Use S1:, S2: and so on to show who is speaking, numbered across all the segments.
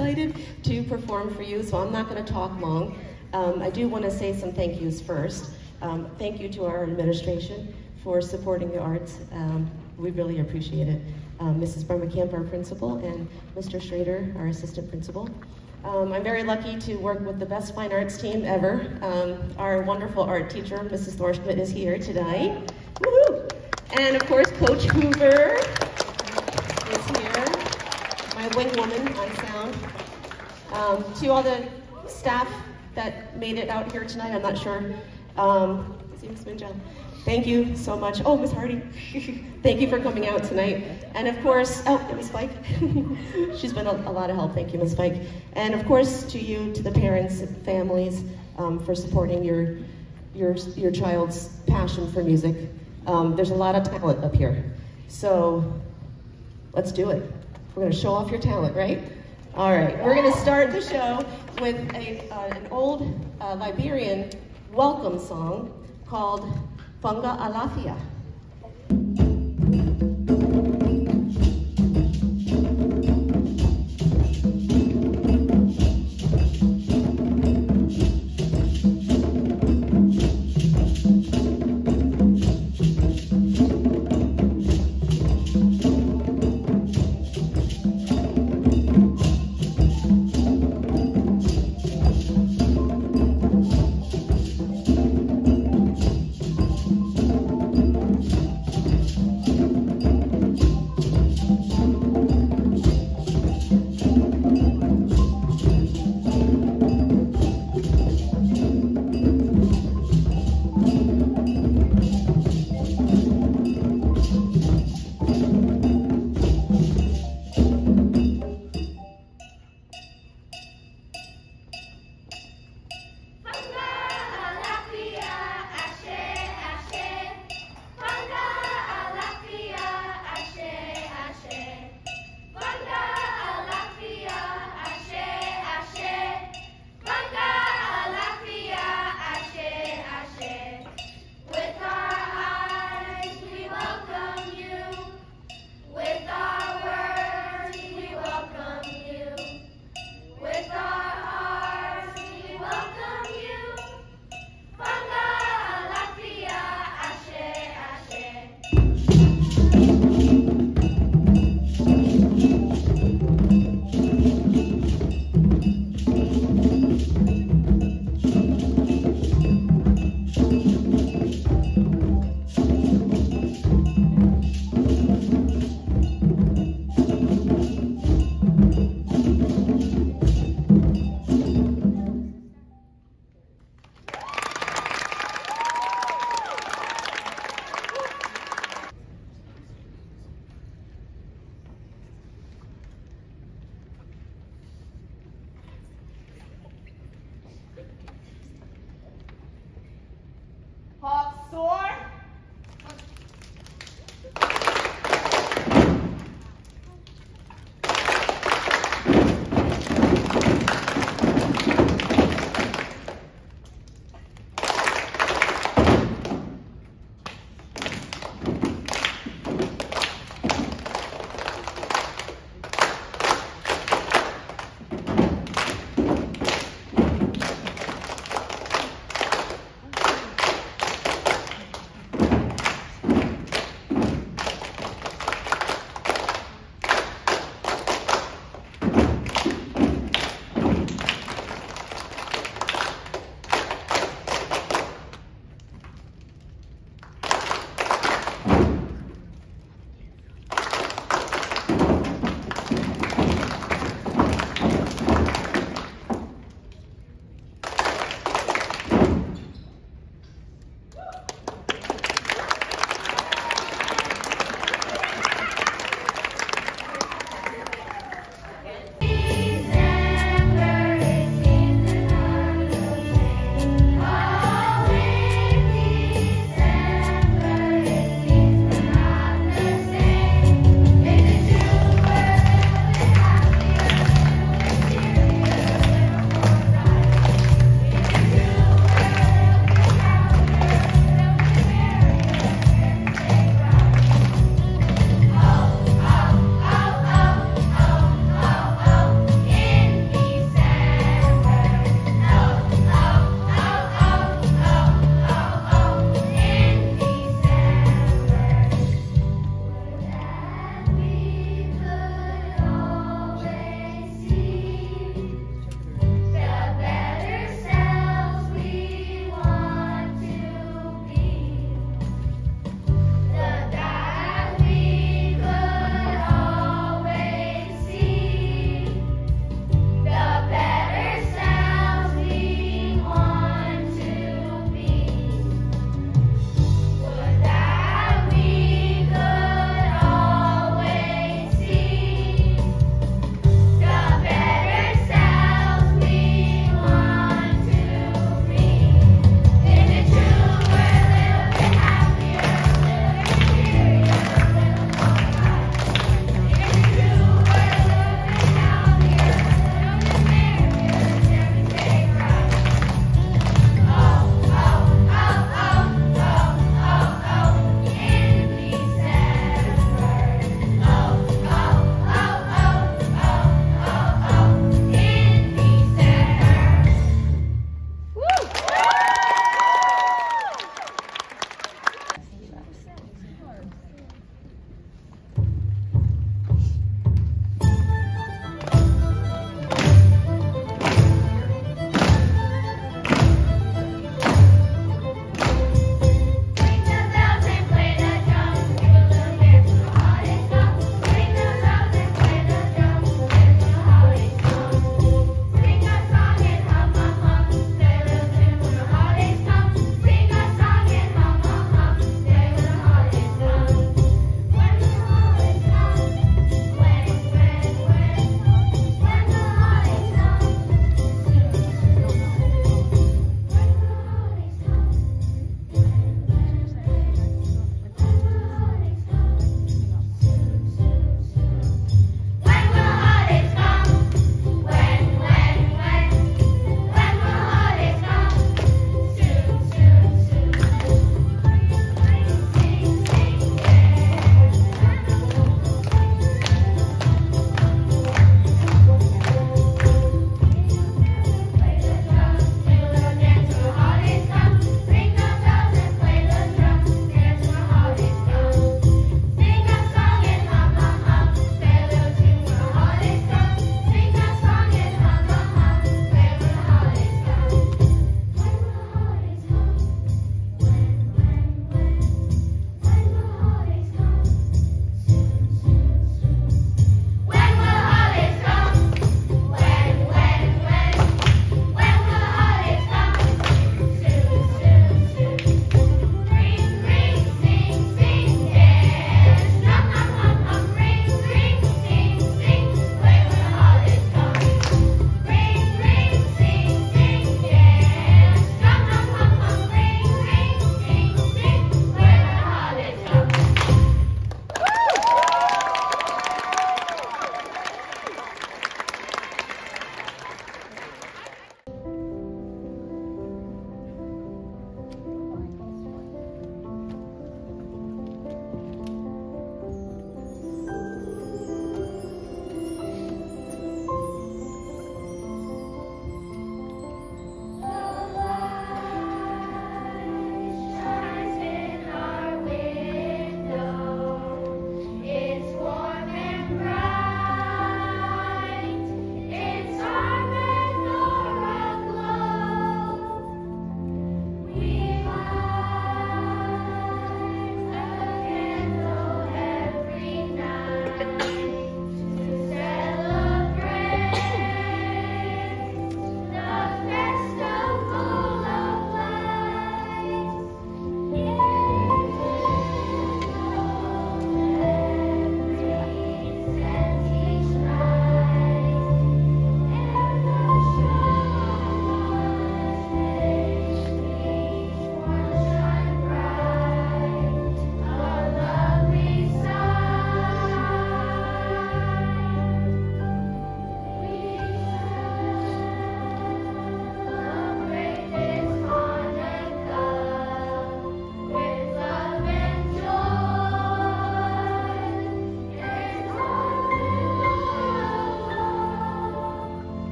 S1: excited to perform for you, so I'm not going to talk long. I do want to say some thank yous first. Thank you to our administration for supporting the arts. We really appreciate it. Mrs. Brumacamp, our principal, and Mr. Schrader, our assistant principal. I'm very lucky to work with the best fine arts team ever. Our wonderful art teacher, Mrs. Thorschmidt, is here tonight. Woo-hoo! And of course, Coach Hoover is here, my wing woman on sound. To all the staff that made it out here tonight, I'm not sure. See Ms. Minjel. Thank you so much. Oh, Ms. Hardy, thank you for coming out tonight. And of course, oh, Ms. Spike. She's been a lot of help. Thank you, Ms. Spike. And of course, to you, to the parents and families, for supporting your child's passion for music. There's a lot of talent up here. So let's do it. We're gonna show off your talent, right? All right, we're gonna start the show with an old Liberian welcome song called Funga Alafia.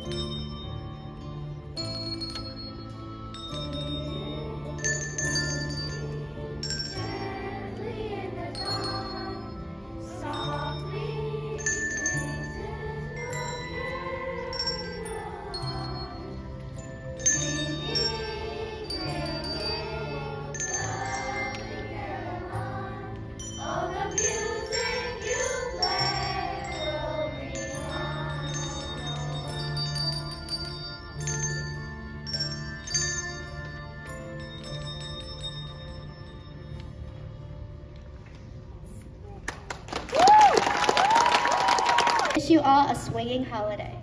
S2: Wish you all a swinging holiday.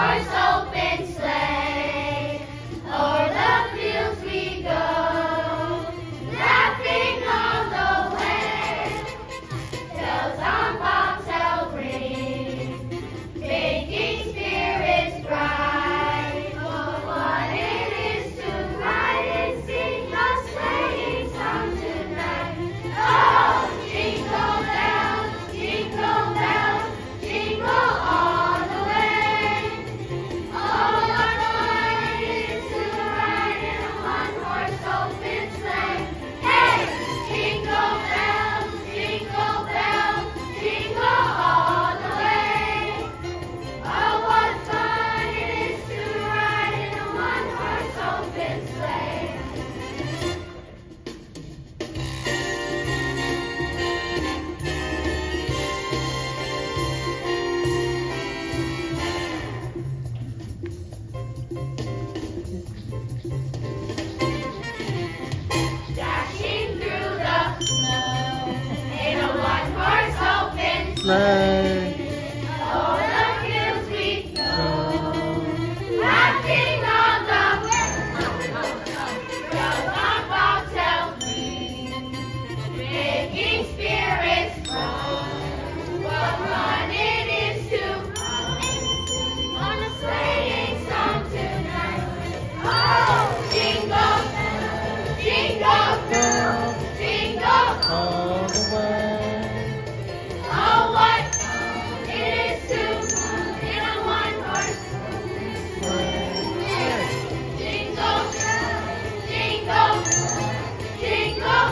S3: Sleigh.
S4: O'er the fields we go, laughing on the way. Bells on bobtail ring, making spirits bright. What fun it is to ride on a sleighing song tonight. Oh, jingle, jingle, jingle
S3: All the way.
S4: Oh, what it is to ride in a one-horse sleigh. Jingle, jingle, jingle.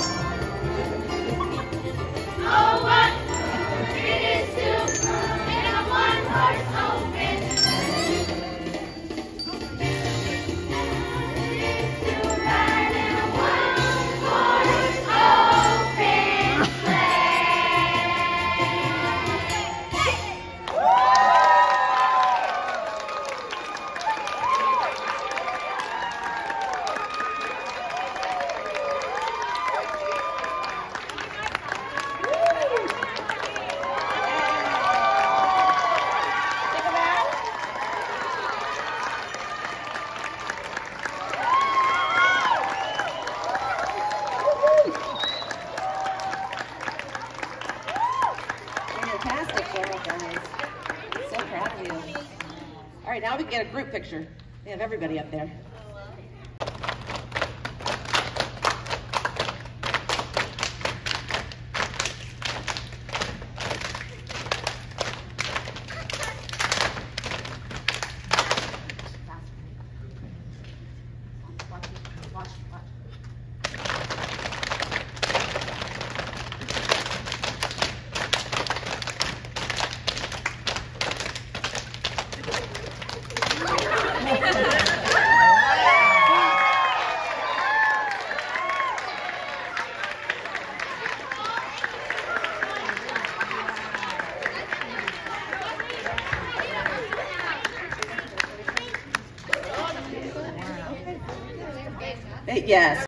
S4: Oh, what it is to ride in a one-horse open sleigh. To ride in a one-horse open sleigh.
S5: Fantastic job, guys. So proud of you. All right, now we can get a group picture. We have everybody up there. Yes.